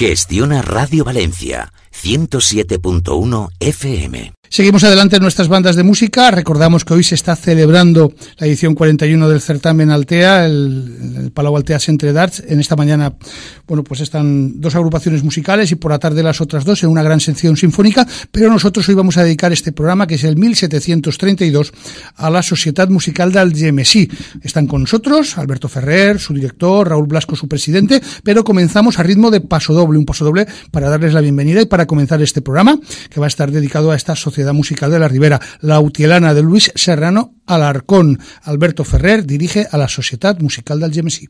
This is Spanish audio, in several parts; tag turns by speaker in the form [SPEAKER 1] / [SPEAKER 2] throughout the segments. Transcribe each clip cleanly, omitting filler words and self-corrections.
[SPEAKER 1] Gestiona Radio Valencia, 107.1 FM.
[SPEAKER 2] Seguimos adelante en nuestras bandas de música. Recordamos que hoy se está celebrando la edición 41 del certamen Altea, el Palau Altea Centre d'Arts. En esta mañana, bueno, pues están dos agrupaciones musicales y por la tarde las otras dos en una gran sección sinfónica, pero nosotros hoy vamos a dedicar este programa, que es el 1732, a la Societat Musical d'Algemesí. Están con nosotros Alberto Ferrer, su director, Raúl Blasco, su presidente, pero comenzamos a ritmo de pasodoble, un pasodoble para darles la bienvenida y para comenzar este programa, que va a estar dedicado a esta Sociedad Musical de la Ribera, la Utielana de Luis Serrano Alarcón. Alberto Ferrer dirige a la Societat Musical d'Algemesí.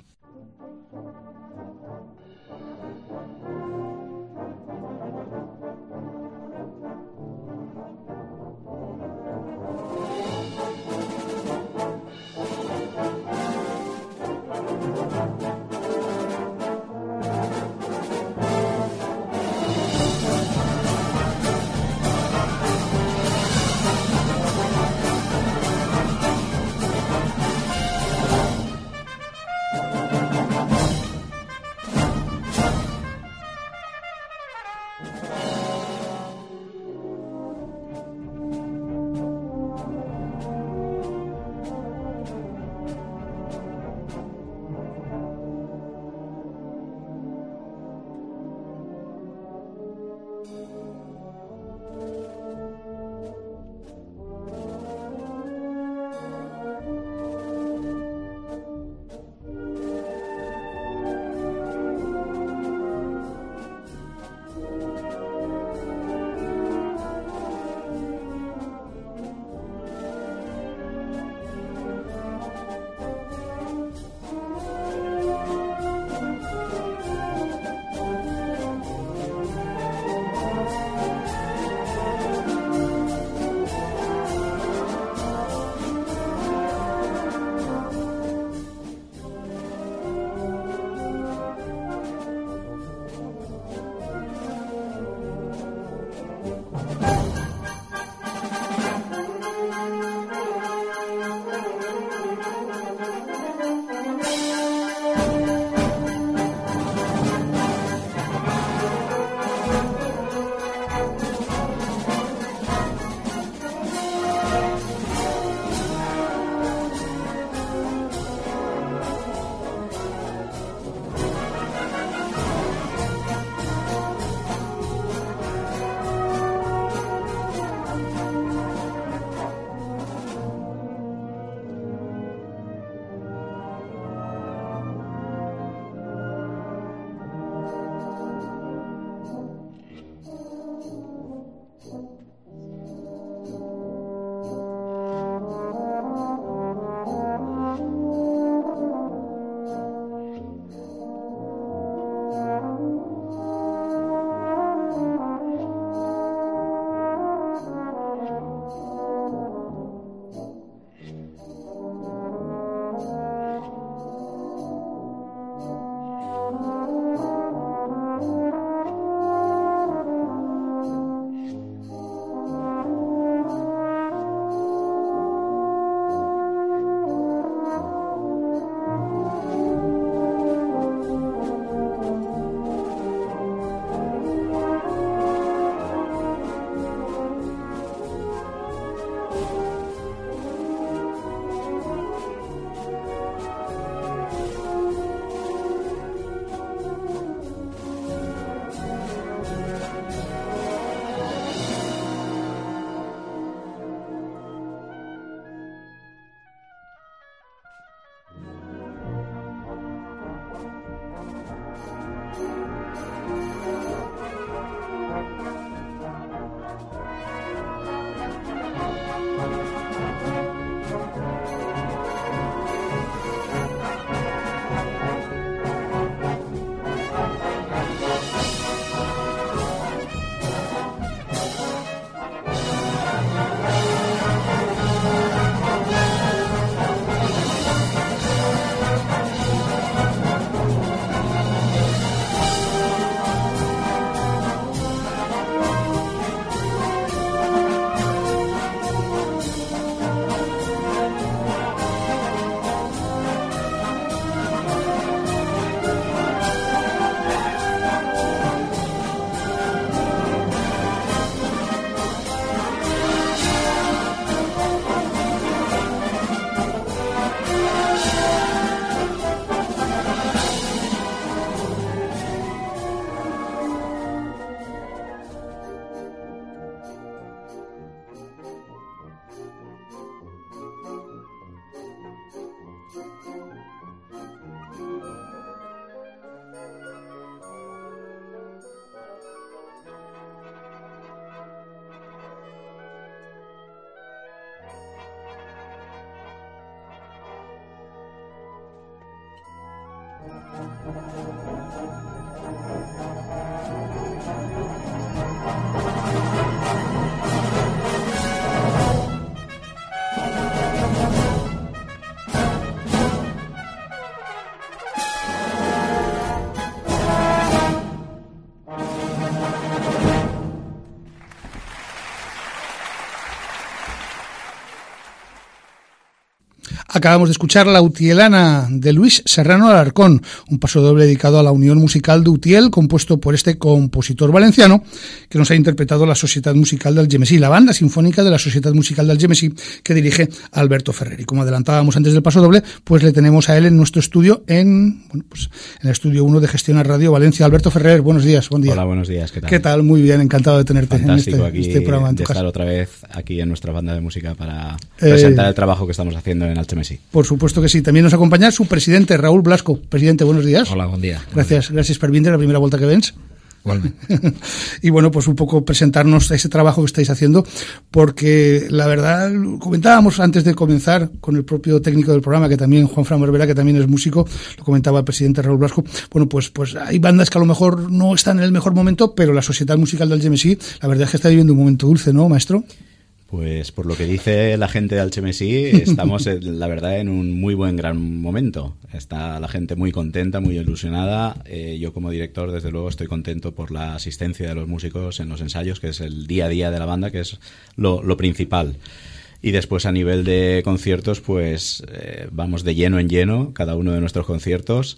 [SPEAKER 2] Acabamos de escuchar La Utielana de Luis Serrano Alarcón, un pasodoble dedicado a la Unión Musical de Utiel, compuesto por este compositor valenciano que nos ha interpretado la Societat Musical d'Algemesí, la banda sinfónica de la Societat Musical d'Algemesí que dirige Alberto Ferrer. Y como adelantábamos antes del pasodoble, pues le tenemos a él en nuestro estudio, en el estudio 1 de Gestiona Radio Valencia. Alberto Ferrer, buenos días, buen día.
[SPEAKER 3] Hola, buenos días, ¿qué tal?
[SPEAKER 2] ¿Qué tal? Muy bien, encantado de tenerte.
[SPEAKER 3] Fantástico
[SPEAKER 2] en este programa en tu casa.
[SPEAKER 3] Estar otra vez aquí en nuestra banda de música para presentar el trabajo que estamos haciendo en Algemesí.
[SPEAKER 2] Por supuesto que sí. También nos acompaña su presidente, Raúl Blasco. Presidente, buenos días.
[SPEAKER 4] Hola, buen día.
[SPEAKER 2] Gracias por venir, la primera vuelta que vens.
[SPEAKER 4] Igualmente.
[SPEAKER 2] Y bueno, pues un poco presentarnos ese trabajo que estáis haciendo, porque la verdad, comentábamos antes de comenzar con el propio técnico del programa, que también, Juan Fran Berbera, que también es músico, lo comentaba el presidente Raúl Blasco, bueno, pues hay bandas que a lo mejor no están en el mejor momento, pero la Societat Musical d'Algemesí, la verdad es que está viviendo un momento dulce, ¿no, maestro?
[SPEAKER 3] Pues por lo que dice la gente de Algemesí, estamos, la verdad, en un muy gran momento. Está la gente muy contenta, muy ilusionada. Yo como director, desde luego, estoy contento por la asistencia de los músicos en los ensayos, que es el día a día de la banda, que es lo principal. Y después, a nivel de conciertos, pues vamos de lleno en lleno, cada uno de nuestros conciertos.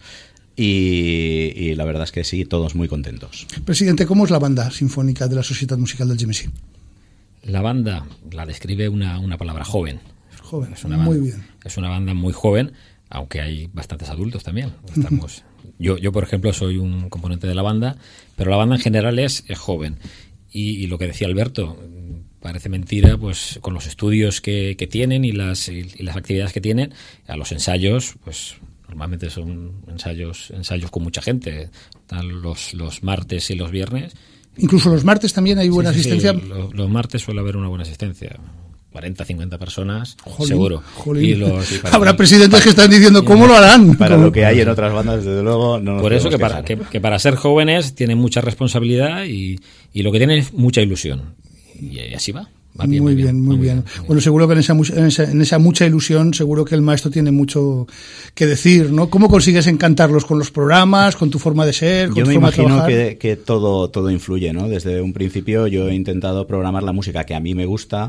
[SPEAKER 3] Y la verdad es que sí, todos muy contentos.
[SPEAKER 2] Presidente, ¿cómo es la banda sinfónica de la Societat Musical d'Algemesí?
[SPEAKER 4] La banda la describe una palabra: joven.
[SPEAKER 2] Joven,
[SPEAKER 4] es una banda,
[SPEAKER 2] muy bien.
[SPEAKER 4] Es una banda muy joven, aunque hay bastantes adultos también. Yo, por ejemplo, soy un componente de la banda, pero la banda en general es joven. Y lo que decía Alberto, parece mentira, pues con los estudios que tienen y las actividades que tienen, a los ensayos, pues normalmente son ensayos con mucha gente, están los martes y los viernes.
[SPEAKER 2] Incluso los martes también hay buena asistencia.
[SPEAKER 4] Sí, los martes suele haber una buena asistencia. 40, 50 personas,
[SPEAKER 2] jolín,
[SPEAKER 4] seguro.
[SPEAKER 2] Jolín. Habrá presidentes que están diciendo cómo lo harán.
[SPEAKER 3] Para lo que hay en otras bandas, desde luego, no nos
[SPEAKER 4] por eso
[SPEAKER 3] quejar.
[SPEAKER 4] que para ser jóvenes tienen mucha responsabilidad y lo que tienen es mucha ilusión. Y así va. Bien,
[SPEAKER 2] muy bien. Bueno, seguro que en esa mucha ilusión, seguro que el maestro tiene mucho que decir, ¿no? ¿Cómo consigues encantarlos con los programas, con tu forma de ser, con tu forma de trabajar?
[SPEAKER 3] Yo me imagino que todo influye, ¿no? Desde un principio yo he intentado programar la música que a mí me gusta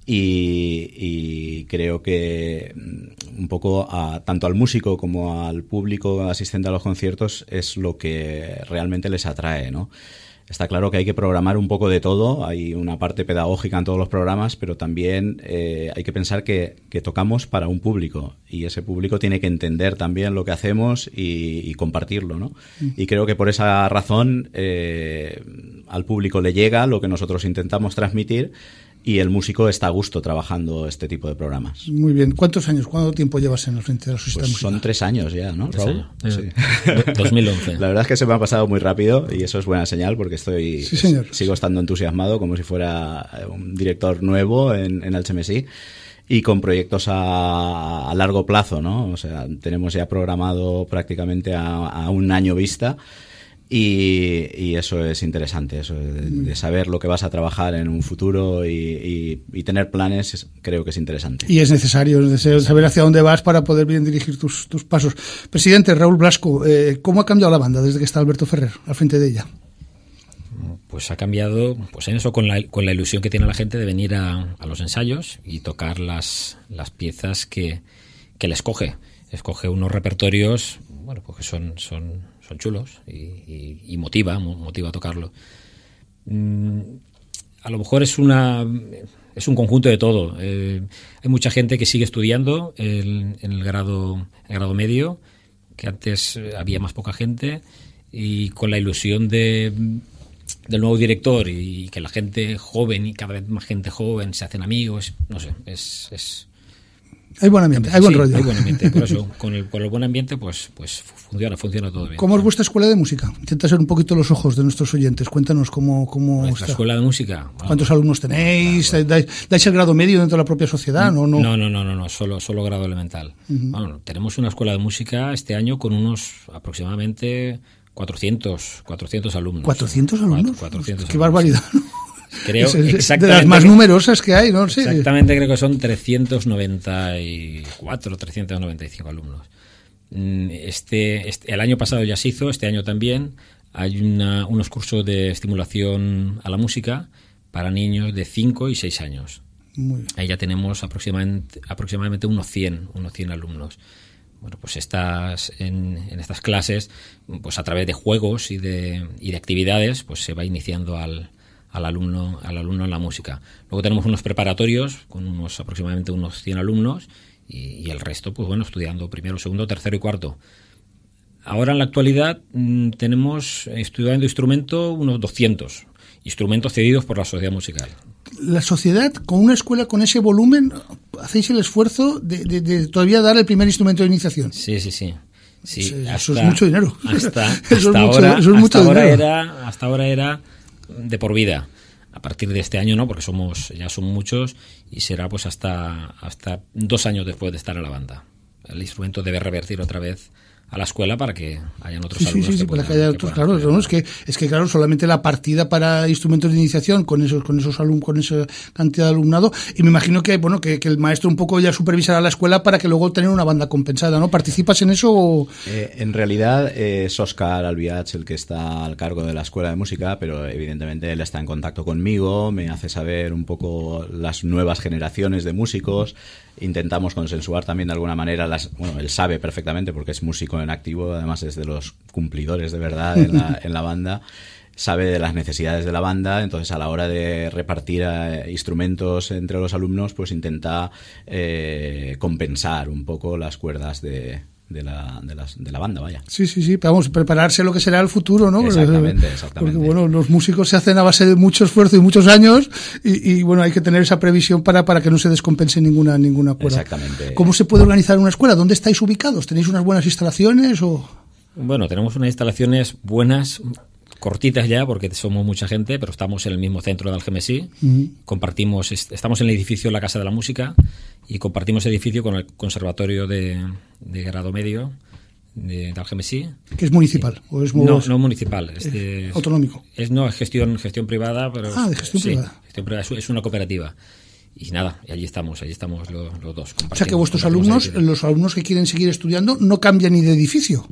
[SPEAKER 3] y creo que un poco tanto al músico como al público asistente a los conciertos es lo que realmente les atrae, ¿no? Está claro que hay que programar un poco de todo, hay una parte pedagógica en todos los programas, pero también hay que pensar que tocamos para un público y ese público tiene que entender también lo que hacemos y compartirlo, ¿no? Y creo que por esa razón al público le llega lo que nosotros intentamos transmitir y el músico está a gusto trabajando este tipo de programas.
[SPEAKER 2] Muy bien. ¿Cuánto tiempo llevas en el frente de la Sociedad Musical?
[SPEAKER 3] Son 3 años ya, ¿no, Raúl?
[SPEAKER 4] Sí. 2011.
[SPEAKER 3] La verdad es que se me ha pasado muy rápido y eso es buena señal porque sigo estando entusiasmado como si fuera un director nuevo en Algemesí y con proyectos a largo plazo, ¿no? O sea, tenemos ya programado prácticamente a un año vista. Y eso es interesante, eso de saber lo que vas a trabajar en un futuro y tener planes, creo que es interesante.
[SPEAKER 2] Y es necesario saber hacia dónde vas para poder bien dirigir tus pasos. Presidente, Raúl Blasco, ¿cómo ha cambiado la banda desde que está Alberto Ferrer al frente de ella?
[SPEAKER 4] Pues ha cambiado, pues en eso, con la ilusión que tiene la gente de venir a los ensayos y tocar las piezas que le escoge. Escoge unos repertorios, bueno, pues que son chulos y motiva a tocarlo. A lo mejor es un conjunto de todo. Hay mucha gente que sigue estudiando en el grado medio, que antes había más poca gente, y con la ilusión del nuevo director y que la gente joven y cada vez más gente joven se hacen amigos, no sé, es
[SPEAKER 2] Hay buen ambiente, hay buen rollo.
[SPEAKER 4] Hay buen ambiente, por eso, con el buen ambiente, pues funciona todo bien.
[SPEAKER 2] ¿Cómo es vuestra escuela de música? Intenta ser un poquito los ojos de nuestros oyentes. Cuéntanos cómo
[SPEAKER 4] ¿Nuestra
[SPEAKER 2] está.
[SPEAKER 4] escuela de música? Bueno,
[SPEAKER 2] ¿Cuántos alumnos tenéis? ¿Dais el grado medio dentro de la propia sociedad? No.
[SPEAKER 4] No, solo grado elemental. Bueno, tenemos una escuela de música este año con unos aproximadamente 400 alumnos.
[SPEAKER 2] ¿400 alumnos?
[SPEAKER 4] 400
[SPEAKER 2] Qué
[SPEAKER 4] alumnos,
[SPEAKER 2] barbaridad, ¿no?
[SPEAKER 4] Creo
[SPEAKER 2] Es
[SPEAKER 4] exactamente
[SPEAKER 2] de las más numerosas que hay, ¿no? Sí.
[SPEAKER 4] Exactamente, creo que son 394, 395 alumnos. El año pasado ya se hizo, este año también. Hay unos cursos de estimulación a la música para niños de 5 y 6 años.
[SPEAKER 2] Muy bien.
[SPEAKER 4] Ahí ya tenemos aproximadamente unos 100 alumnos. Bueno, pues en estas clases, pues a través de juegos y de actividades, pues se va iniciando al alumno en la música. Luego tenemos unos preparatorios con aproximadamente unos 100 alumnos y el resto, pues bueno, estudiando primero, segundo, tercero y cuarto. Ahora en la actualidad tenemos estudiando instrumento unos 200 instrumentos cedidos por la sociedad musical.
[SPEAKER 2] La sociedad, con una escuela con ese volumen, hacéis el esfuerzo de todavía dar el primer instrumento de iniciación.
[SPEAKER 4] Sí.
[SPEAKER 2] Eso es mucho dinero.
[SPEAKER 4] Hasta ahora era de por vida. A partir de este año no, porque ya son muchos y será pues hasta 2 años después de estar en la banda. El instrumento debe revertir otra vez a la escuela para que hayan otros alumnos.
[SPEAKER 2] Sí, para que haya otros, claro. Es que claro, solamente la partida para instrumentos de iniciación con esos alumnos, con esa cantidad de alumnado, y me imagino que el maestro un poco ya supervisará la escuela para que luego tener una banda compensada, ¿no? ¿Participas en eso o...?
[SPEAKER 3] En realidad es Óscar Albiach el que está al cargo de la escuela de música, pero evidentemente él está en contacto conmigo, me hace saber un poco las nuevas generaciones de músicos. Intentamos consensuar también de alguna manera él sabe perfectamente porque es músico en activo, además es de los cumplidores de verdad en la banda, sabe de las necesidades de la banda, entonces a la hora de repartir instrumentos entre los alumnos, pues intenta compensar un poco las cuerdas de la banda, vaya.
[SPEAKER 2] Sí, vamos, prepararse lo que será el futuro, ¿no?
[SPEAKER 3] Exactamente.
[SPEAKER 2] Porque bueno, los músicos se hacen a base de mucho esfuerzo y muchos años y bueno, hay que tener esa previsión para que no se descompense ninguna cuerda.
[SPEAKER 3] Exactamente.
[SPEAKER 2] ¿Cómo se puede organizar una escuela? ¿Dónde estáis ubicados? ¿Tenéis unas buenas instalaciones o...?
[SPEAKER 4] Bueno, tenemos unas instalaciones buenas, cortitas ya, porque somos mucha gente, pero estamos en el mismo centro de Algemesí. Estamos en el edificio La Casa de la Música y compartimos edificio con el Conservatorio de Grado Medio de Algemesí.
[SPEAKER 2] ¿Que es municipal? ¿O es
[SPEAKER 4] no municipal.
[SPEAKER 2] ¿Autonómico?
[SPEAKER 4] Es gestión privada. Pero
[SPEAKER 2] de gestión privada.
[SPEAKER 4] Gestión privada. Es una cooperativa. Y nada, y allí estamos los dos.
[SPEAKER 2] O sea que vuestros alumnos, los alumnos que quieren seguir estudiando, no cambian ni de edificio.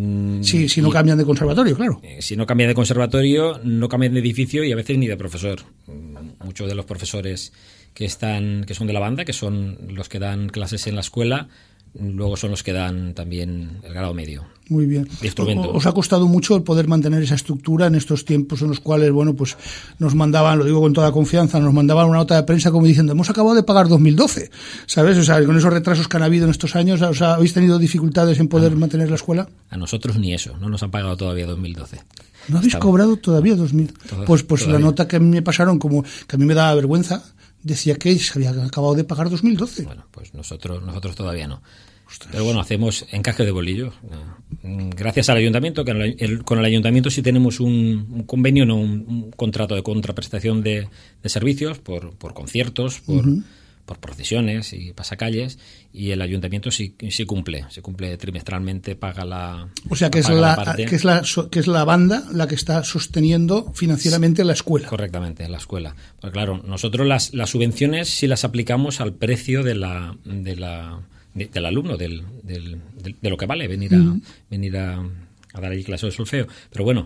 [SPEAKER 2] Si no cambian de conservatorio, claro.
[SPEAKER 4] Si no cambian de conservatorio, no cambian de edificio y a veces ni de profesor. Muchos de los profesores que son de la banda, que son los que dan clases en la escuela, luego son los que dan también el grado medio.
[SPEAKER 2] Muy bien.
[SPEAKER 4] De instrumento.
[SPEAKER 2] ¿Os ha costado mucho el poder mantener esa estructura en estos tiempos en los cuales, bueno, pues nos mandaban, lo digo con toda confianza, nos mandaban una nota de prensa como diciendo, hemos acabado de pagar 2012, ¿sabes? O sea, con esos retrasos que han habido en estos años, o sea, ¿habéis tenido dificultades en poder mantener la escuela?
[SPEAKER 4] A nosotros ni eso, no nos han pagado todavía 2012.
[SPEAKER 2] ¿No habéis cobrado todavía 2000? Pues todavía. La nota que me pasaron, como que a mí me daba vergüenza, decía que se había acabado de pagar 2012.
[SPEAKER 4] Bueno, pues nosotros todavía no. Pero bueno, hacemos encaje de bolillo. Gracias al ayuntamiento, que con el ayuntamiento sí tenemos un convenio, no un contrato de contraprestación de servicios por conciertos, por procesiones y pasacalles, y el ayuntamiento sí cumple trimestralmente, paga la...
[SPEAKER 2] O sea que es la banda la que está sosteniendo financieramente la escuela.
[SPEAKER 4] Correctamente, la escuela. Porque claro, nosotros las subvenciones sí las aplicamos al precio del alumno, de lo que vale venir a dar allí clases de solfeo. Pero bueno,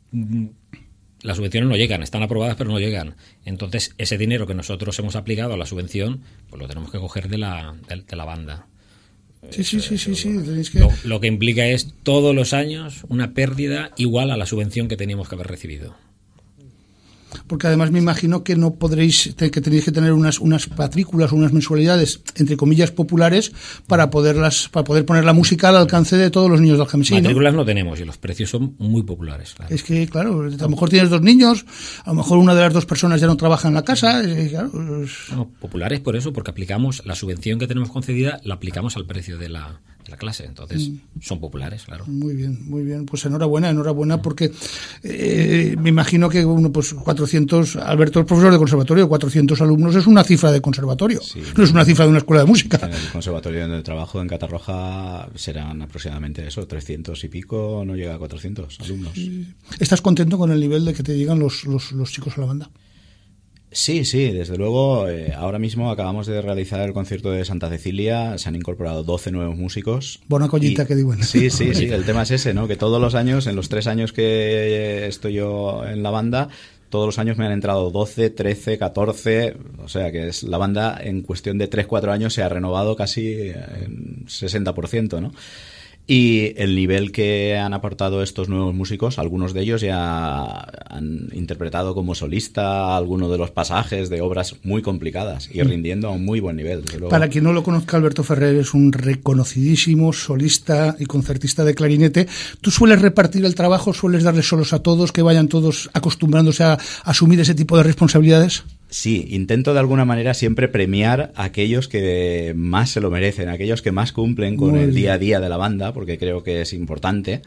[SPEAKER 4] las subvenciones no llegan, están aprobadas pero no llegan. Entonces ese dinero que nosotros hemos aplicado a la subvención, pues lo tenemos que coger de la banda.
[SPEAKER 2] Sí.
[SPEAKER 4] Lo que implica es todos los años una pérdida igual a la subvención que teníamos que haber recibido.
[SPEAKER 2] Porque además me imagino que no podréis, que tenéis que tener unas matrículas o unas mensualidades, entre comillas, populares para poder poner la música al alcance de todos los niños de Algemesí, ¿no?
[SPEAKER 4] Matrículas no tenemos y los precios son muy populares. Claro.
[SPEAKER 2] Es que, claro, a lo mejor tienes 2 niños, a lo mejor una de las 2 personas ya no trabaja en la casa. Claro,
[SPEAKER 4] No, populares por eso, porque aplicamos la subvención que tenemos concedida, la aplicamos al precio de la clase, entonces son populares, claro.
[SPEAKER 2] Muy bien, pues enhorabuena porque me imagino que pues 400, Alberto es profesor de conservatorio, 400 alumnos es una cifra de conservatorio, sí, no es una cifra de una escuela de música.
[SPEAKER 3] En el conservatorio donde trabajo en Catarroja serán aproximadamente eso, 300 y pico, no llega a 400 alumnos.
[SPEAKER 2] ¿Estás contento con el nivel de que te llegan los chicos a la banda?
[SPEAKER 3] Sí, desde luego. Ahora mismo acabamos de realizar el concierto de Santa Cecilia, se han incorporado 12 nuevos músicos.
[SPEAKER 2] Bona collita, que digo.
[SPEAKER 3] Sí, el tema es ese, ¿no? Que todos los años, en los 3 años que estoy yo en la banda, todos los años me han entrado 12, 13, 14, o sea que es la banda en cuestión de 3-4 años se ha renovado casi en 60%, ¿no? Y el nivel que han aportado estos nuevos músicos, algunos de ellos ya han interpretado como solista algunos de los pasajes de obras muy complicadas y rindiendo a un muy buen nivel. Desde luego.
[SPEAKER 2] Para quien no lo conozca, Alberto Ferrer es un reconocidísimo solista y concertista de clarinete. ¿Tú sueles repartir el trabajo, sueles darles solos a todos, que vayan todos acostumbrándose a asumir ese tipo de responsabilidades?
[SPEAKER 3] Sí, intento de alguna manera siempre premiar a aquellos que más se lo merecen, a aquellos que más cumplen con el día a día de la banda, porque creo que es importante.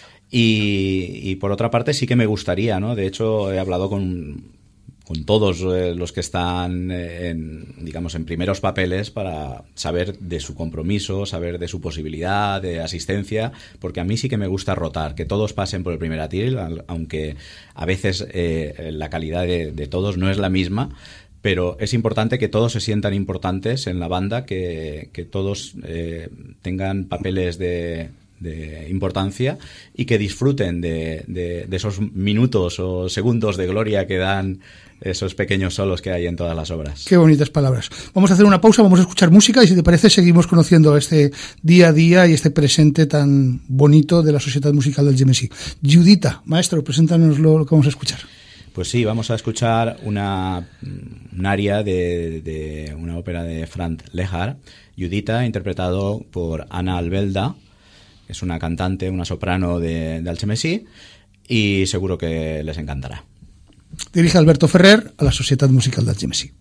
[SPEAKER 3] Y por otra parte sí que me gustaría, ¿no? De hecho, he hablado con todos los que están en primeros papeles para saber de su compromiso, saber de su posibilidad de asistencia, porque a mí sí que me gusta rotar, que todos pasen por el primer atril, aunque a veces la calidad de todos no es la misma, pero es importante que todos se sientan importantes en la banda, que todos tengan papeles de importancia y que disfruten de esos minutos o segundos de gloria que dan esos pequeños solos que hay en todas las obras.
[SPEAKER 2] Qué bonitas palabras. Vamos a hacer una pausa, vamos a escuchar música y si te parece seguimos conociendo este día a día y este presente tan bonito de la Sociedad Musical del Algemesí. Judita, maestro, preséntanos lo que vamos a escuchar.
[SPEAKER 3] Pues sí, vamos a escuchar un aria de una ópera de Franz Lehár, Judita, interpretado por Ana Albelda. Es una cantante, una soprano de Algemesí y seguro que les encantará.
[SPEAKER 2] Dirige Alberto Ferrer a la Sociedad Musical de Algemesí.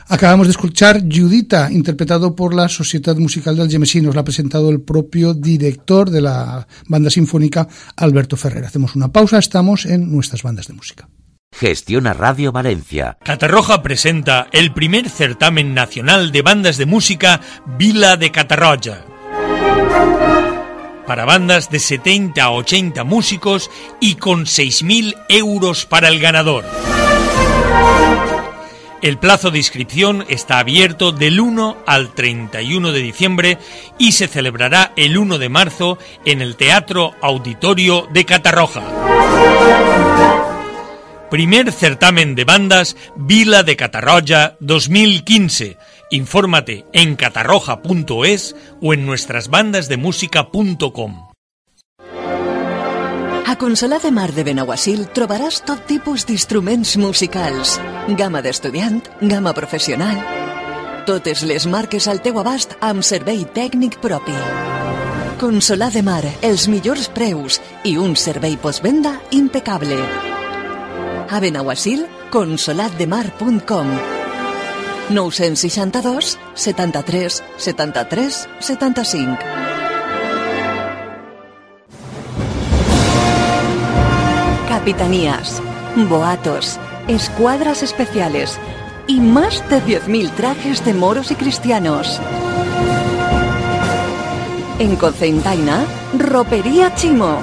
[SPEAKER 2] Acabamos de escuchar Judita, interpretado por la Societat Musical del Gemesí. Nos la ha presentado el propio director de la banda sinfónica, Alberto Ferrer. Hacemos una pausa, estamos en nuestras bandas de música.
[SPEAKER 1] Gestiona Radio Valencia.
[SPEAKER 5] Catarroja presenta el primer certamen nacional de bandas de música Vila de Catarroja. Para bandas de 70 a 80 músicos y con 6.000 euros para el ganador. El plazo de inscripción está abierto del 1 al 31 de diciembre y se celebrará el 1 de marzo en el Teatro Auditorio de Catarroja. Primer certamen de bandas Vila de Catarroja 2015. Infórmate en catarroja.es o en nuestrasbandasdemusica.com.
[SPEAKER 6] A Consolat de Mar de Benaguasil trobaràs tot tipus d'instruments musicals. Gamma d'estudiant, gamma professional. Totes les marques al teu abast amb servei tècnic propi. Consolat de Mar, els millors preus i un servei postvenda impecable. A Benaguasil, consolatdemar.com. 962 73 73 75. Capitanías, boatos, escuadras especiales y más de 10.000 trajes de moros y cristianos. En Cocentaina, Ropería Chimo.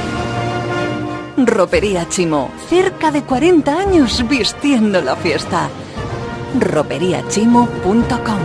[SPEAKER 6] Ropería Chimo, cerca de 40 años vistiendo la fiesta. roperiachimo.com.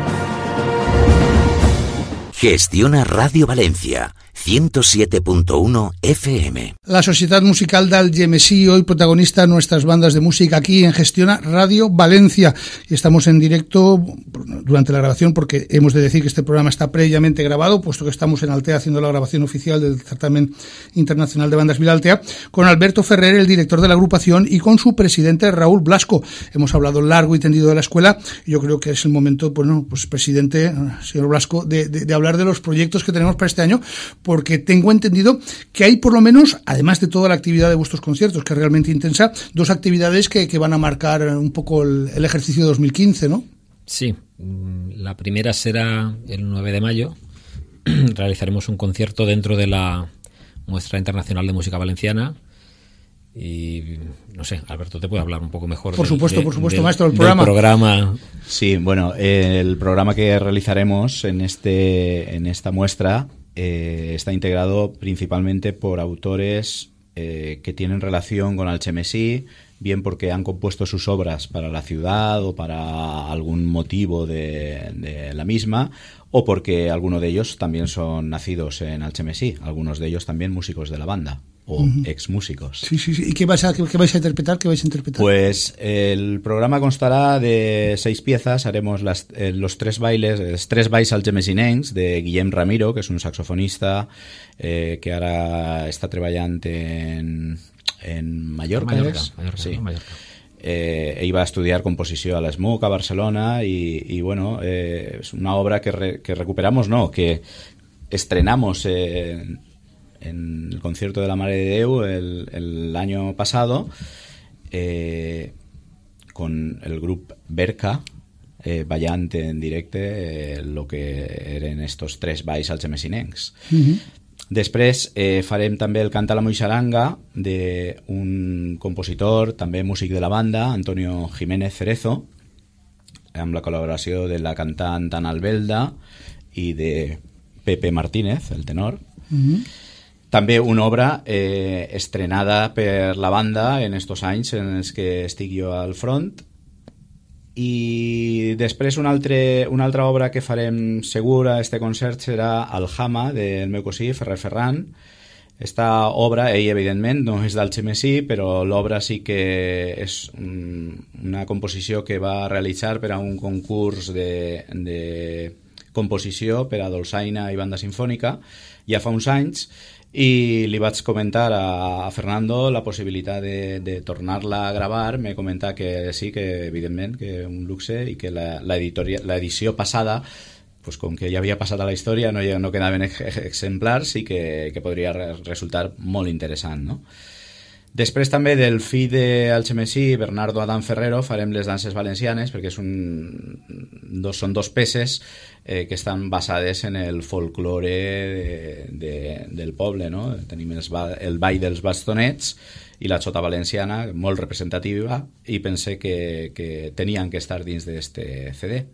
[SPEAKER 1] Gestiona Radio Valencia, 107.1 FM.
[SPEAKER 2] La Sociedad Musical del Gemesí, hoy protagonista de nuestras bandas de música aquí en Gestiona Radio Valencia. Y estamos en directo durante la grabación, porque hemos de decir que este programa está previamente grabado, puesto que estamos en Altea haciendo la grabación oficial del Certamen Internacional de Bandas Vilaltea, con Alberto Ferrer, el director de la agrupación, y con su presidente Raúl Blasco. Hemos hablado largo y tendido de la escuela, y yo creo que es el momento, bueno, pues presidente, señor Blasco, de hablar de los proyectos que tenemos para este año, porque tengo entendido que hay por lo menos, además de toda la actividad de vuestros conciertos, que es realmente intensa, dos actividades que van a marcar un poco el ejercicio de 2015, ¿no?
[SPEAKER 4] Sí, la primera será el 9 de mayo. Realizaremos un concierto dentro de la Muestra Internacional de Música Valenciana. Y no sé, Alberto te puede hablar un poco mejor.
[SPEAKER 2] Por supuesto, maestro, del
[SPEAKER 4] programa.
[SPEAKER 3] Sí, bueno, el programa que realizaremos en esta muestra está integrado principalmente por autores que tienen relación con Alchemesí, bien porque han compuesto sus obras para la ciudad o para algún motivo de la misma, o porque algunos de ellos también son nacidos en Alchemesí, algunos de ellos también músicos de la banda o ex músicos.
[SPEAKER 2] Sí. ¿Y qué vais a interpretar?
[SPEAKER 3] Pues el programa constará de 6 piezas. Haremos los 3 bailes, 3 bailes algemesinencs de Guillem Ramiro, que es un saxofonista que ahora está trabajando en Mallorca.
[SPEAKER 4] Mallorca.
[SPEAKER 3] Iba a estudiar composición a la SMUC a Barcelona y bueno, es una obra que recuperamos, que estrenamos en el concierto de la Mare de Déu el año pasado, con el grupo Berca, ballant en directe lo que eren estos 3 balls algemesinencs. Després farem també el Canta la Moixaranga d'un compositor, també músic de la banda, Antonio Jiménez Cerezo, amb la col·laboració de la cantant Ana Albelda i de Pepe Martínez, el tenor. També una obra estrenada per la banda en estos anys en els que estic jo al front. I després una altra obra que farem segur a este concert serà Aljama, del meu cosí Ferrer Ferran. Esta obra, ell evidentment no és d'Alchemesí, però l'obra sí que és una composició que va realitzar per a un concurs de composició per a dolçaina i banda sinfònica ja fa uns anys, i li vaig comentar a Fernando la possibilitat de tornar-la a gravar. Me comenta que sí, que evidentment que un luxe, i que l'edició passada, pues com que ja havia passat a la història, no quedaven exemplars, i que podria resultar molt interessant, no? Després també del fill d'Algemesí, Bernardo Adán Ferrero, farem les danses valencianes, perquè són dos peces que estan basades en el folklore del poble, no? Tenim el ball dels bastonets i la xota valenciana, molt representativa, i pense que tenien que estar dins d'este CD.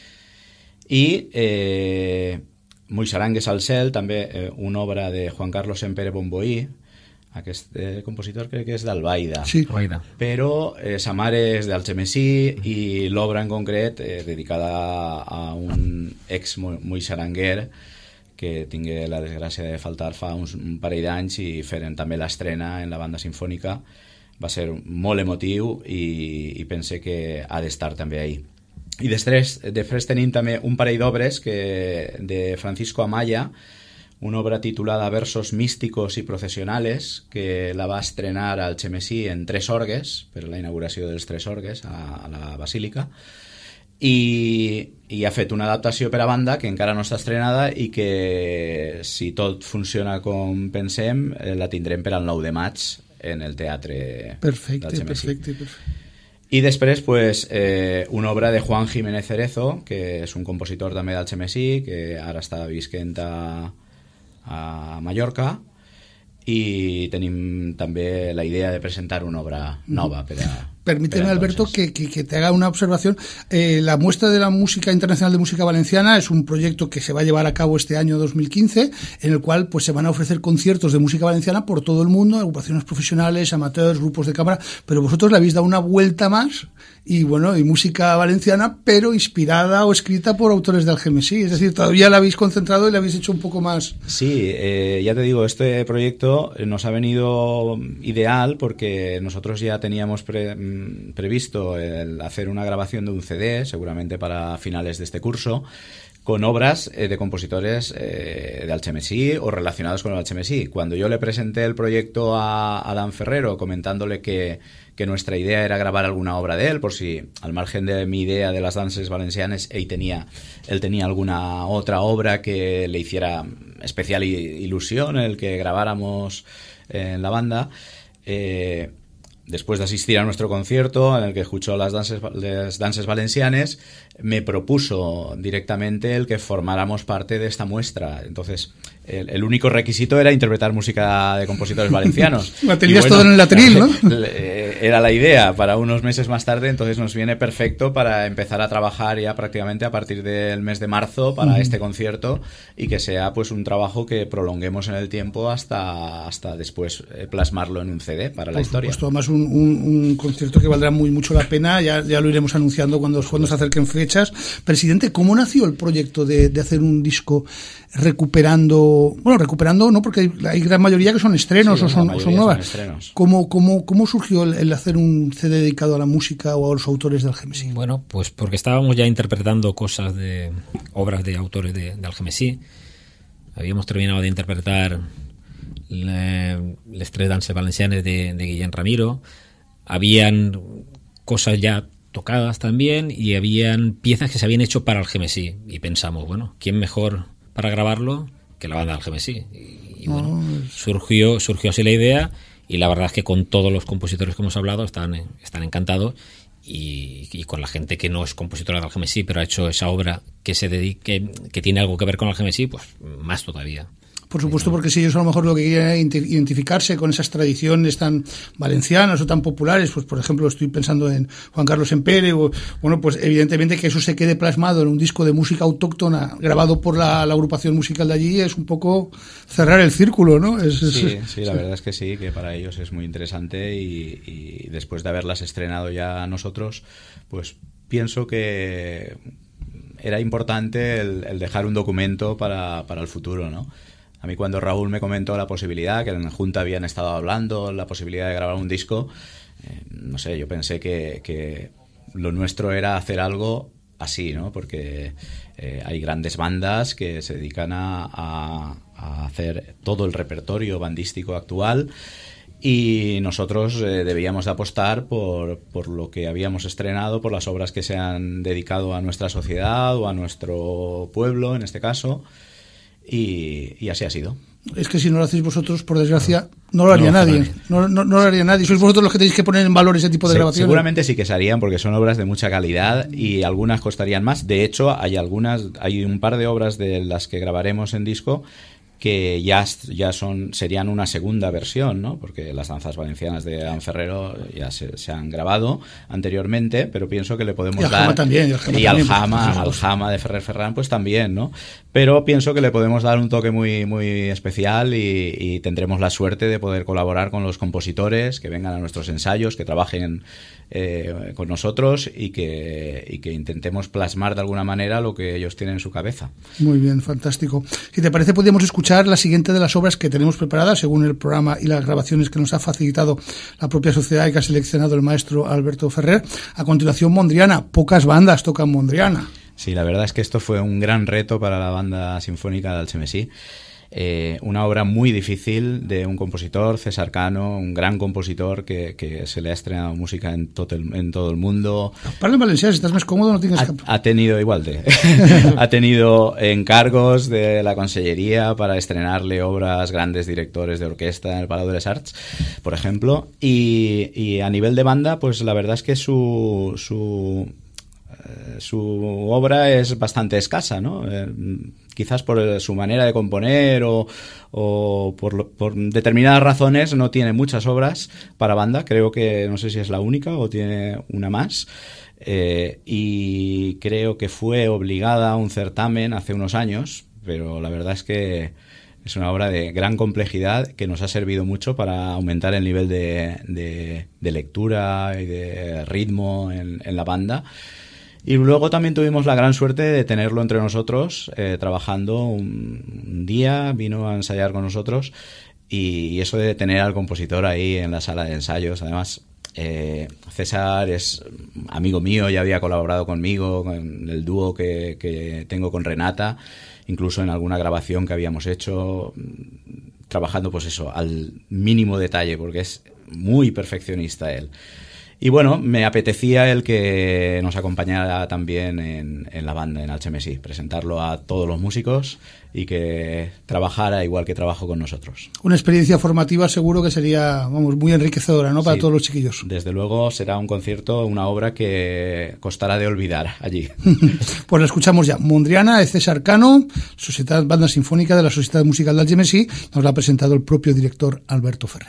[SPEAKER 3] I Muixarangues al cel, també una obra de Juan Carlos Sempere Bomboí. Aquest compositor crec que és d'Albaida,
[SPEAKER 2] sí.
[SPEAKER 3] Però sa mare és d'Algemesí i l'obra en concret dedicada a un ex muixaranguer que tingué la desgràcia de faltar fa un parell d'anys i feren també l'estrena en la banda sinfònica. Va ser molt emotiu i pense que ha d'estar també ahí. I després tenim també un parell d'obres de Francisco Amaya, una obra titulada Versos místicos y procesionales, que la va estrenar al Algemesí en 3 orgues, per la inauguració dels 3 orgues a la Basílica, i ha fet una adaptació per a banda que encara no està estrenada i que, si tot funciona com pensem, la tindrem per al 9 de maig en el teatre d'Algemesí. Perfecte. I després, una obra de Juan Jiménez Cerezo, que és un compositor també d'Algemesí, que ara està visquent a Mallorca, i tenim també la idea de presentar una obra nova per a...
[SPEAKER 2] Permíteme, Alberto, que te haga una observación. La muestra de la música internacional de música valenciana es un proyecto que se va a llevar a cabo este año 2015, en el cual se van a ofrecer conciertos de música valenciana por todo el mundo, agrupaciones profesionales, amateurs, grupos de cámara, pero vosotros le habéis dado una vuelta más y música valenciana, pero inspirada o escrita por autores de Algemesí. Es decir, todavía la habéis concentrado y la habéis hecho un poco más.
[SPEAKER 3] Sí, ya te digo, este proyecto nos ha venido ideal porque nosotros ya teníamos previsto el hacer una grabación de un CD, seguramente para finales de este curso, con obras de compositores de Algemesí o relacionados con el Algemesí. Cuando yo le presenté el proyecto a Adán Ferrero, comentándole que nuestra idea era grabar alguna obra de él, por si, al margen de mi idea de las danzas valencianas, él tenía alguna otra obra que le hiciera especial ilusión el que grabáramos en la banda, después de asistir a nuestro concierto en el que escuchó las danzas valencianas, me propuso directamente el que formáramos parte de esta muestra. Entonces, el único requisito era interpretar música de compositores valencianos.
[SPEAKER 2] La tenías todo en el atril, ¿no?
[SPEAKER 3] Era la idea para unos meses más tarde, entonces nos viene perfecto para empezar a trabajar ya prácticamente a partir del mes de marzo para este concierto y que sea un trabajo que prolonguemos en el tiempo hasta después plasmarlo en un CD para la historia.
[SPEAKER 2] Por supuesto, además un concierto que valdrá mucho la pena, ya lo iremos anunciando cuando se acerquen fechas. Presidente, ¿cómo nació el proyecto de hacer un disco recuperando no, porque hay gran mayoría que son estrenos, sí, o son nuevas? ¿Cómo surgió el hacer un CD dedicado a la música o a los autores de Algemesí?
[SPEAKER 4] Bueno, pues porque estábamos ya interpretando cosas de obras de autores de Algemesí. Habíamos terminado de interpretar les 3 danses valencianes de Guillén Ramiro. Habían cosas ya tocadas también y habían piezas que se habían hecho para Algemesí y pensamos, ¿quién mejor para grabarlo que la banda de Algemesí? Y surgió así la idea, y la verdad es que con todos los compositores que hemos hablado están encantados, y con la gente que no es compositora de Algemesí pero ha hecho esa obra que tiene algo que ver con Algemesí, pues más todavía.
[SPEAKER 2] Por supuesto, porque si ellos a lo mejor lo que quieren es identificarse con esas tradiciones tan valencianas o tan populares, pues por ejemplo estoy pensando en Juan Carlos Sempere, pues evidentemente que eso se quede plasmado en un disco de música autóctona grabado por la agrupación musical de allí es un poco cerrar el círculo, ¿no?
[SPEAKER 3] Sí, la verdad es que sí, que para ellos es muy interesante y después de haberlas estrenado ya nosotros, pues pienso que era importante el dejar un documento para el futuro, ¿no? A mí cuando Raúl me comentó la posibilidad, que en la Junta habían estado hablando, la posibilidad de grabar un disco, no sé, yo pensé que lo nuestro era hacer algo así, ¿no? Porque hay grandes bandas que se dedican a hacer todo el repertorio bandístico actual, y nosotros debíamos de apostar por lo que habíamos estrenado, por las obras que se han dedicado a nuestra sociedad o a nuestro pueblo, en este caso. Y así ha sido.
[SPEAKER 2] Es que si no lo hacéis vosotros, por desgracia, No lo haría nadie. No lo haría nadie. Sois vosotros los que tenéis que poner en valor ese tipo de grabaciones.
[SPEAKER 3] Seguramente sí que se harían porque son obras de mucha calidad y algunas costarían más. De hecho, hay un par de obras de las que grabaremos en disco que ya serían una segunda versión, ¿no? Porque las danzas valencianas de Dan Ferrero ya se han grabado anteriormente, pero pienso que le podemos dar...
[SPEAKER 2] Jama también,
[SPEAKER 3] y al Jama de Ferrer Ferran, pues también, ¿no? Pero pienso que le podemos dar un toque muy, muy especial y tendremos la suerte de poder colaborar con los compositores que vengan a nuestros ensayos, que trabajen con nosotros y que intentemos plasmar de alguna manera lo que ellos tienen en su cabeza.
[SPEAKER 2] Muy bien, fantástico. Si te parece, podríamos escuchar la siguiente de las obras que tenemos preparadas según el programa y las grabaciones que nos ha facilitado la propia sociedad y que ha seleccionado el maestro Alberto Ferrer. A continuación, Mondriana. Pocas bandas tocan Mondriana.
[SPEAKER 3] Sí, la verdad es que esto fue un gran reto para la banda sinfónica de Alchemesí. Una obra muy difícil de un compositor, César Cano, un gran compositor que se le ha estrenado música en todo el mundo.
[SPEAKER 2] Parla en valencià, si estás más cómodo no tienes...
[SPEAKER 3] Ha tenido ha tenido encargos de la Consellería para estrenarle obras grandes directores de orquesta en el Palau de les Arts, por ejemplo, y a nivel de banda, pues la verdad es que su obra es bastante escasa, ¿no? Quizás por su manera de componer o por determinadas razones no tiene muchas obras para banda. Creo que no sé si es la única o tiene una más. Y creo que fue obligada a un certamen hace unos años, pero la verdad es que es una obra de gran complejidad que nos ha servido mucho para aumentar el nivel de lectura y de ritmo en la banda. Y luego también tuvimos la gran suerte de tenerlo entre nosotros, trabajando un día, vino a ensayar con nosotros, y eso de tener al compositor ahí en la sala de ensayos, además, César es amigo mío, ya había colaborado conmigo en el dúo que tengo con Renata, incluso en alguna grabación que habíamos hecho, trabajando pues eso, al mínimo detalle, porque es muy perfeccionista él. Y bueno, me apetecía el que nos acompañara también en la banda, en Alchemesí, presentarlo a todos los músicos y que trabajara igual que trabajó con nosotros.
[SPEAKER 2] Una experiencia formativa seguro que sería, muy enriquecedora, ¿no? Para todos los chiquillos.
[SPEAKER 3] Desde luego será un concierto, una obra que costará de olvidar allí.
[SPEAKER 2] Pues la escuchamos ya. Mondriana de César Cano, Societat Banda Sinfónica de la Sociedad Musical d'Algemesí, nos la ha presentado el propio director Alberto Ferrer.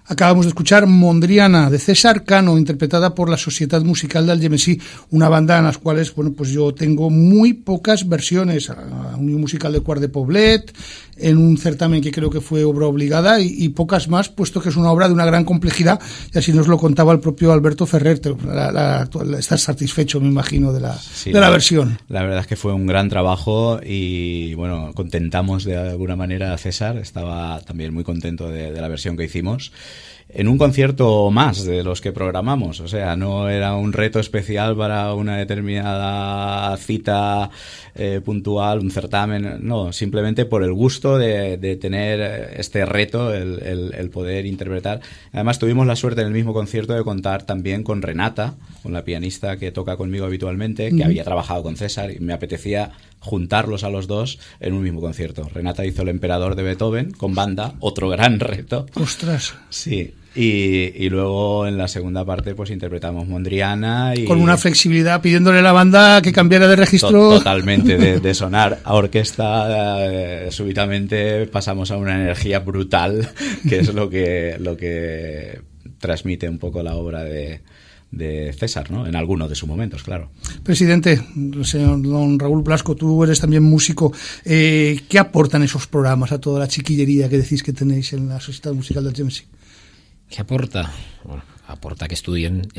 [SPEAKER 2] Acabamos de escuchar Mondriana, de César Cano, interpretada por la Societat Musical d'Algemesí, una banda en las cuales, bueno, pues yo tengo muy pocas versiones, a un musical de Quart de Poblet, en un certamen que creo que fue obra obligada, y pocas más, puesto que es una obra de una gran complejidad, y así nos lo contaba el propio Alberto Ferrer. Estás satisfecho, me imagino, de la versión.
[SPEAKER 3] La verdad es que fue un gran trabajo y, bueno, contentamos de alguna manera a César, estaba también muy contento de la versión que hicimos. En un concierto más de los que programamos, o sea, no era un reto especial para una determinada cita puntual, un certamen, no, simplemente por el gusto de tener este reto, el poder interpretar. Además tuvimos la suerte en el mismo concierto de contar también con Renata, con la pianista que toca conmigo habitualmente, que había trabajado con César, y me apetecía juntarlos a los dos en un mismo concierto. Renata hizo El Emperador de Beethoven con banda, otro gran reto.
[SPEAKER 2] ¡Ostras!
[SPEAKER 3] Sí. Y luego en la segunda parte pues interpretamos Mondriana y
[SPEAKER 2] con una flexibilidad, pidiéndole a la banda que cambiara de registro.
[SPEAKER 3] Totalmente, de sonar a orquesta súbitamente pasamos a una energía brutal, que es lo que transmite un poco la obra de César, ¿no? En algunos de sus momentos, claro.
[SPEAKER 2] Presidente, señor don Raúl Blasco, tú eres también músico. ¿Qué aportan esos programas a toda la chiquillería que decís que tenéis en la Sociedad Musical d'Algemesí?
[SPEAKER 4] ¿Qué aporta? Bueno, aporta que estudien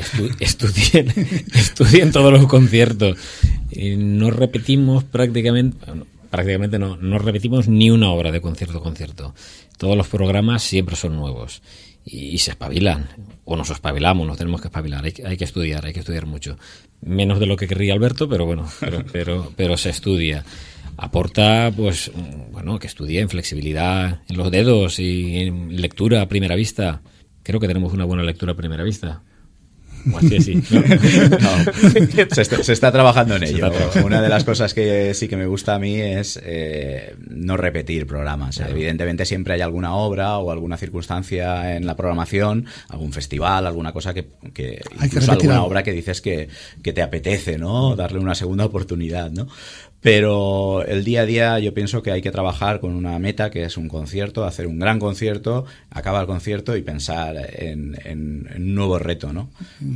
[SPEAKER 4] todos los conciertos. No repetimos prácticamente no repetimos ni una obra de concierto a concierto. Todos los programas siempre son nuevos y se espabilan, o nos espabilamos, nos tenemos que espabilar. Hay que estudiar mucho. Menos de lo que querría Alberto, pero bueno, pero se estudia. Aporta, pues, bueno, que estudien flexibilidad en los dedos y en lectura a primera vista. Creo que tenemos una buena lectura a primera vista. O así, ¿no?
[SPEAKER 3] No, se está trabajando en ello. Una de las cosas que sí que me gusta a mí es no repetir programas. Claro. Evidentemente siempre hay alguna obra o alguna circunstancia en la programación, algún festival, alguna cosa que incluso alguna obra que dices que te apetece, ¿no? Darle una segunda oportunidad, ¿no? Pero el día a día yo pienso que hay que trabajar con una meta, que es un concierto, hacer un gran concierto, acabar el concierto y pensar en un nuevo reto, ¿no?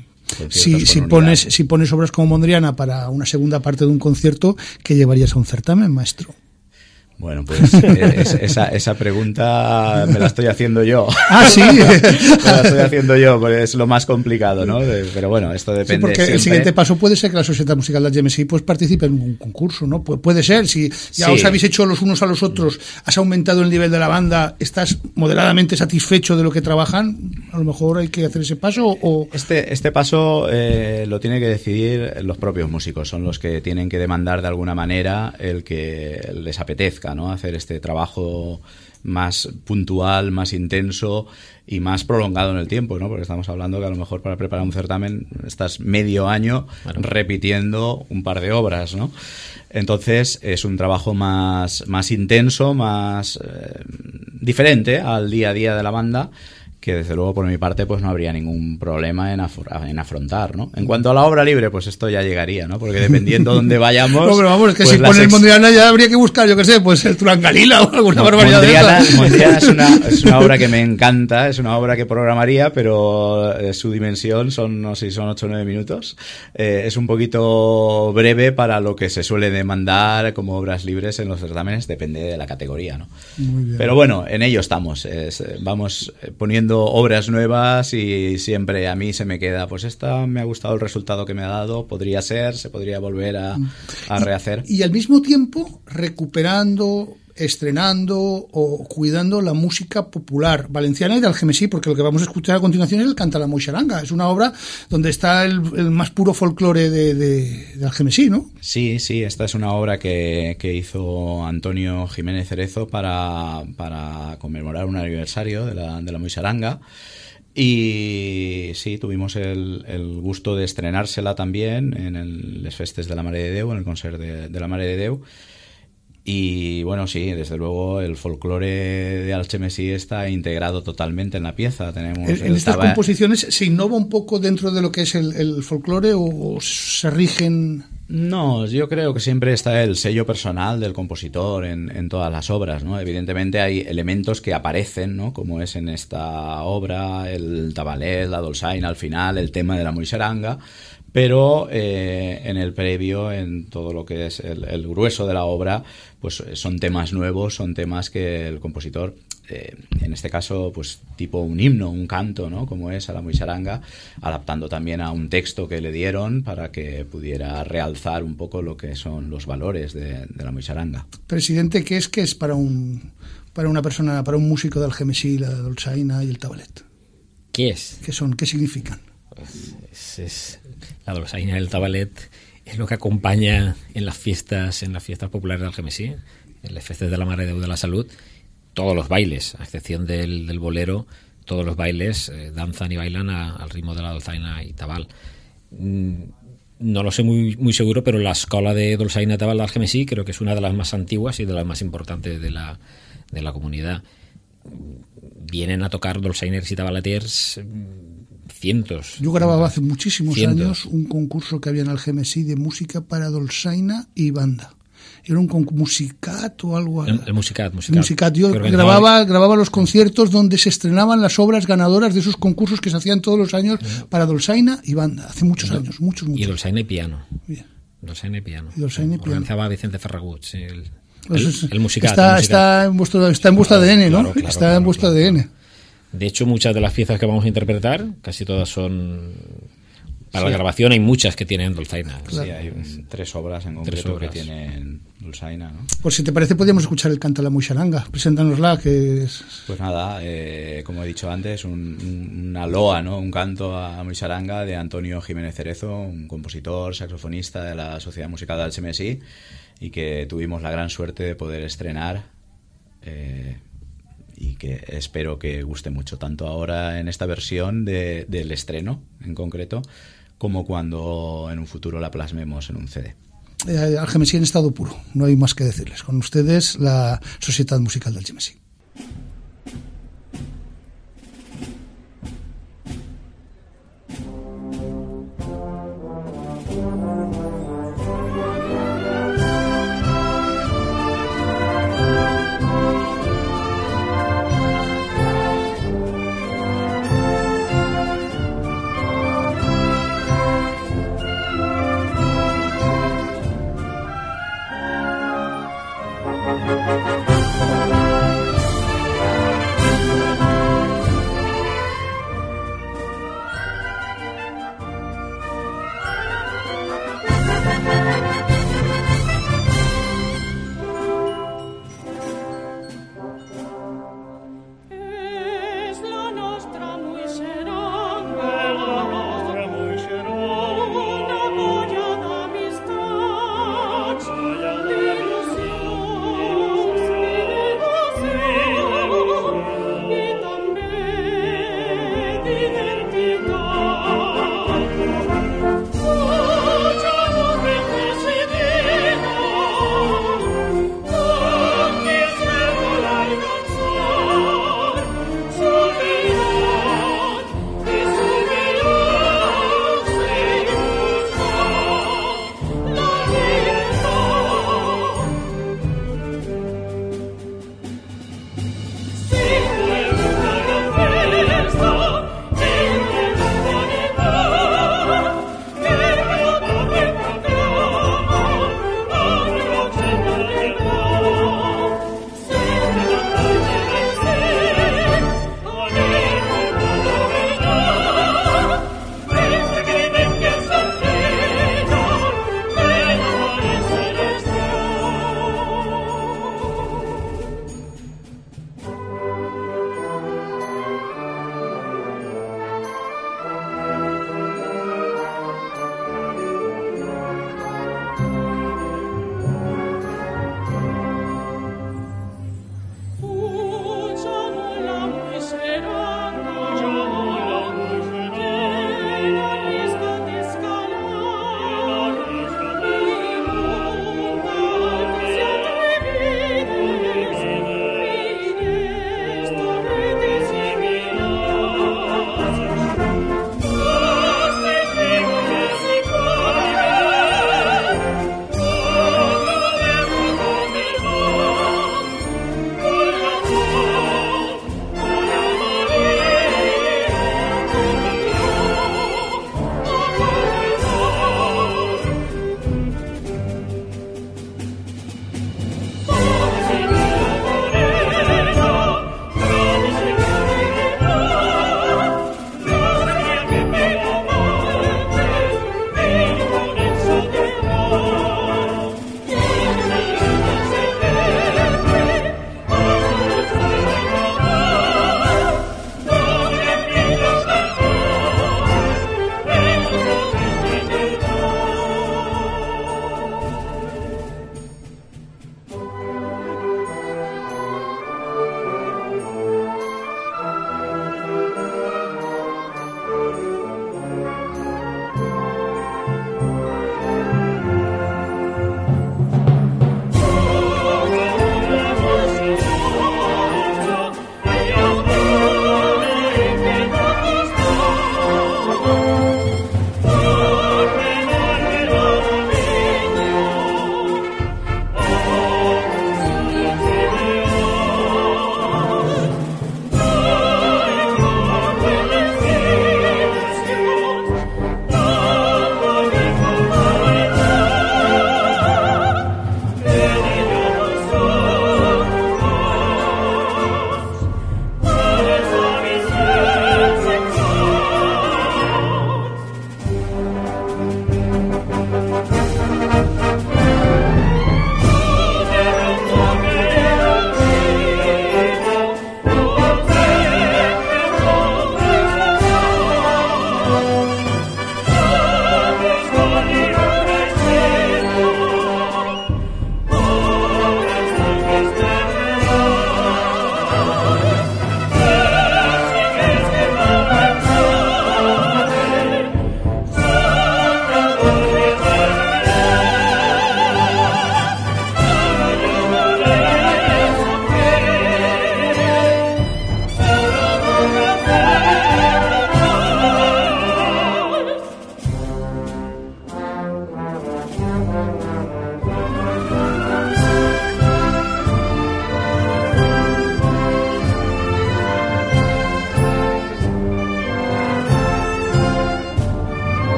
[SPEAKER 2] Si pones obras como Mondriana para una segunda parte de un concierto, ¿qué llevarías a un certamen, maestro?
[SPEAKER 3] Bueno, pues esa pregunta me la estoy haciendo yo.
[SPEAKER 2] Ah, sí.
[SPEAKER 3] Me la estoy haciendo yo, porque es lo más complicado, ¿no? Pero bueno, esto depende. Sí, porque siempre.
[SPEAKER 2] El siguiente paso puede ser que la Sociedad Musical d'Algemesí pues participe en un concurso, ¿no? Puede ser, si ya os habéis hecho los unos a los otros, has aumentado el nivel de la banda, estás moderadamente satisfecho de lo que trabajan, a lo mejor hay que hacer ese paso o...
[SPEAKER 3] Este paso lo tiene que decidir los propios músicos, son los que tienen que demandar de alguna manera el que les apetezca, ¿no? Hacer este trabajo más puntual, más intenso y más prolongado en el tiempo, ¿no? Porque estamos hablando que a lo mejor para preparar un certamen estás medio año repitiendo un par de obras, ¿no? Entonces es un trabajo más intenso, más diferente al día a día de la banda, que desde luego por mi parte pues no habría ningún problema en afrontar, ¿no? En cuanto a la obra libre, pues esto ya llegaría, ¿no? Porque dependiendo de dónde vayamos...
[SPEAKER 2] No, pero vamos, es que
[SPEAKER 3] pues
[SPEAKER 2] si pones Mondriana ya habría que buscar, yo qué sé, pues el Turangalila o alguna barbaridad
[SPEAKER 3] Mondriana,
[SPEAKER 2] de esa.
[SPEAKER 3] Mondriana es una obra que me encanta, es una obra que programaría, pero su dimensión son, no sé si son 8 o 9 minutos. Es un poquito breve para lo que se suele demandar como obras libres en los certámenes, depende de la categoría, ¿no?
[SPEAKER 2] Muy bien.
[SPEAKER 3] Pero bueno, en ello estamos. Vamos poniendo obras nuevas y siempre a mí se me queda, pues esta me ha gustado el resultado que me ha dado, se podría volver a rehacer.
[SPEAKER 2] Y al mismo tiempo recuperando, estrenando o cuidando la música popular valenciana y de Algemesí, porque lo que vamos a escuchar a continuación es el Canta la Moixaranga. Es una obra donde está el más puro folclore de Algemesí, ¿no?
[SPEAKER 3] Sí, esta es una obra que hizo Antonio Jiménez Cerezo para conmemorar un aniversario de la Moixaranga. Y sí, tuvimos el gusto de estrenársela también en les festes de la Mare de Déu, en el concert de la Mare de Déu. Y bueno, sí, desde luego el folclore de Algemesí está integrado totalmente en la pieza. Tenemos
[SPEAKER 2] en estas composiciones se innova un poco dentro de lo que es el folclore o se rigen.
[SPEAKER 3] No, yo creo que siempre está el sello personal del compositor en todas las obras, ¿no? Evidentemente hay elementos que aparecen, ¿no? Como es en esta obra, el tabalet, la dolçaina al final, el tema de la muixeranga, pero en el previo, en todo lo que es el grueso de la obra, pues son temas nuevos, son temas que el compositor, en este caso, pues tipo un himno, un canto, ¿no? Como es a la muixeranga, adaptando también a un texto que le dieron para que pudiera realzar un poco lo que son los valores de la muixeranga.
[SPEAKER 2] Presidente, ¿qué es para una persona, para un músico de Algemesí, la dolçaina y el tabalet?
[SPEAKER 4] ¿Qué es?
[SPEAKER 2] ¿Qué son? ¿Qué significan?
[SPEAKER 4] Es la dolçaina y el tabalet es lo que acompaña en las fiestas populares de Algemesí, en las fiestas de la Mare de Déu de la Salud. Todos los bailes, a excepción del bolero, todos los bailes danzan y bailan al ritmo de la dolçaina y tabal. No lo sé muy seguro, pero la escola de dolçaina y tabal de Algemesí creo que es una de las más antiguas y de las más importantes de la comunidad. Vienen a tocar dolçainers y tabaleters cientos.
[SPEAKER 2] Yo grababa hace muchísimos años un concurso que había en Algemesí de música para dolçaina y banda. Era un musicat o algo.
[SPEAKER 4] El musicat.
[SPEAKER 2] Yo grababa los conciertos donde se estrenaban las obras ganadoras de esos concursos que se hacían todos los años para dolçaina y banda. Hace muchos años, muchos.
[SPEAKER 4] Y dolçaina y piano.
[SPEAKER 2] Bien.
[SPEAKER 4] Dolçaina y piano.
[SPEAKER 2] Organizaba
[SPEAKER 4] Vicente Ferragut, sí,
[SPEAKER 2] el
[SPEAKER 4] musicat.
[SPEAKER 2] Está en vuestro ADN, ¿no? Claro, está en vuestro ADN.
[SPEAKER 4] De hecho, muchas de las piezas que vamos a interpretar, casi todas son... Para la grabación hay muchas que tienen dolçaina.
[SPEAKER 3] Claro. Sí, hay 3 obras en concreto que tienen dolçaina, ¿no?
[SPEAKER 2] Pues si te parece podríamos escuchar el canto a la muixeranga. Preséntanosla, que es...
[SPEAKER 3] Pues nada, como he dicho antes, una loa, ¿no? Un canto a muixeranga de Antonio Jiménez Cerezo, un compositor, saxofonista de la Sociedad Musical de Algemesí, y que tuvimos la gran suerte de poder estrenar y que espero que guste mucho, tanto ahora en esta versión del estreno en concreto, como cuando en un futuro la plasmemos en un CD.
[SPEAKER 2] Algemesí en estado puro, no hay más que decirles. Con ustedes, la Sociedad Musical de Algemesí.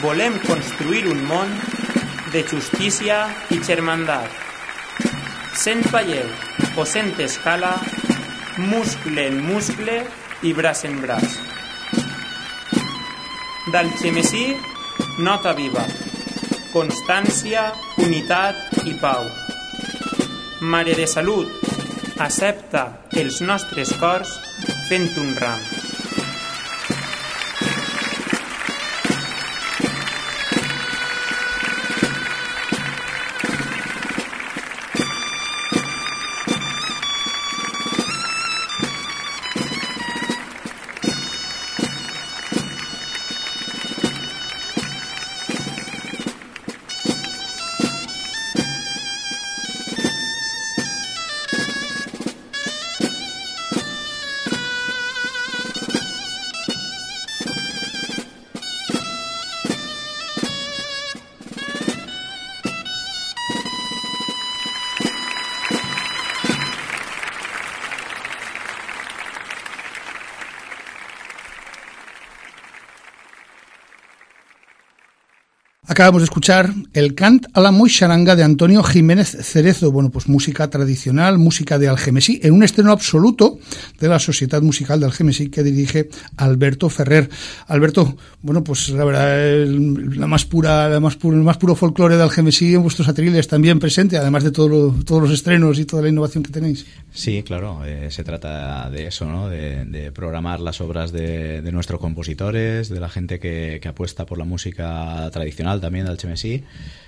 [SPEAKER 7] volem construir un món de justícia i germandat. Sent paller o sent escala, muscle en muscle i braç en braç. D'Algemesí, nota viva, constància, unitat i pau. Mare de Salut, accepta els nostres cors fent un ram.
[SPEAKER 2] Acabamos de escuchar el cant a la moixaranga de Antonio Jiménez Cerezo. Bueno, pues música tradicional, música de Algemesí, en un estreno absoluto de la Sociedad Musical de Algemesí que dirige Alberto Ferrer. Alberto, bueno, pues la verdad, el más puro folclore de Algemesí en vuestros atriles también presente, además de todos los estrenos y toda la innovación que tenéis.
[SPEAKER 3] Sí, claro, se trata de eso, ¿no? De programar las obras de nuestros compositores, de la gente que apuesta por la música tradicional también del Algemesí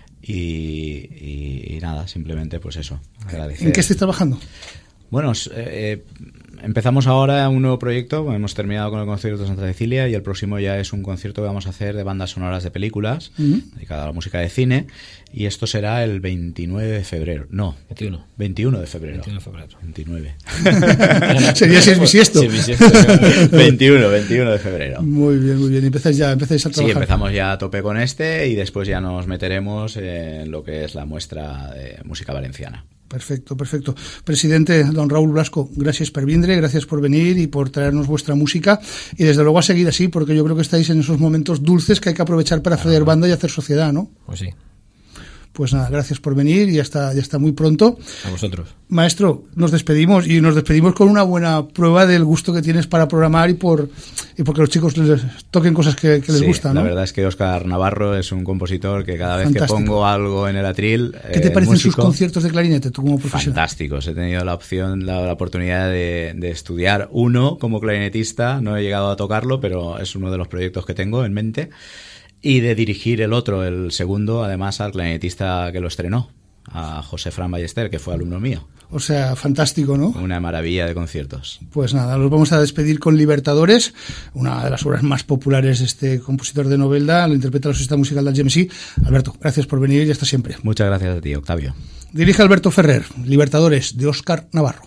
[SPEAKER 3] y nada, simplemente pues eso, agradecer.
[SPEAKER 2] ¿En qué estáis trabajando?
[SPEAKER 3] Bueno, empezamos ahora un nuevo proyecto, hemos terminado con el concierto de Santa Cecilia y el próximo ya es un concierto que vamos a hacer de bandas sonoras de películas, dedicado a la música de cine, y esto será el 29 de febrero. No, 21 de febrero.
[SPEAKER 4] 21 de febrero.
[SPEAKER 3] 29.
[SPEAKER 2] Sería si es bisiesto.
[SPEAKER 3] 21 de febrero.
[SPEAKER 2] Muy bien. Empezáis a trabajar.
[SPEAKER 3] Sí, empezamos ya a tope con este y después ya nos meteremos en lo que es la muestra de música valenciana.
[SPEAKER 2] Perfecto. Presidente, don Raúl Blasco, gracias por vindre, gracias por venir y por traernos vuestra música y desde luego a seguir así, porque yo creo que estáis en esos momentos dulces que hay que aprovechar para hacer banda y hacer sociedad, ¿no?
[SPEAKER 4] Pues sí.
[SPEAKER 2] Pues nada, gracias por venir y hasta muy pronto.
[SPEAKER 4] A vosotros.
[SPEAKER 2] Maestro, nos despedimos con una buena prueba del gusto que tienes para programar y porque los chicos les toquen cosas que les gustan, ¿no?
[SPEAKER 3] La verdad es que Óscar Navarro es un compositor que cada vez que pongo algo en el atril...
[SPEAKER 2] ¿Qué te parecen sus conciertos de clarinete, tú como profesional?
[SPEAKER 3] Fantásticos. He tenido la oportunidad de estudiar uno como clarinetista. No he llegado a tocarlo, pero es uno de los proyectos que tengo en mente. Y de dirigir el segundo, además, al clarinetista que lo estrenó, a José Fran Ballester, que fue alumno mío.
[SPEAKER 2] O sea, fantástico, ¿no?
[SPEAKER 3] Una maravilla de conciertos.
[SPEAKER 2] Pues nada, los vamos a despedir con Libertadores, una de las obras más populares de este compositor de Novelda, lo interpreta la Sociedad Musical de Algemesí. Alberto, gracias por venir y hasta siempre.
[SPEAKER 3] Muchas gracias a ti, Octavio.
[SPEAKER 2] Dirige Alberto Ferrer, Libertadores, de Óscar Navarro.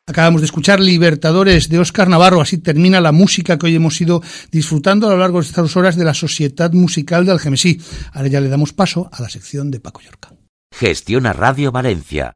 [SPEAKER 2] Acabamos de escuchar Libertadores de Óscar Navarro. Así termina la música que hoy hemos ido disfrutando a lo largo de estas 2 horas de la Societat Musical de Algemesí. Ahora ya le damos paso a la sección de Paco Llorca.
[SPEAKER 1] Gestiona Radio Valencia.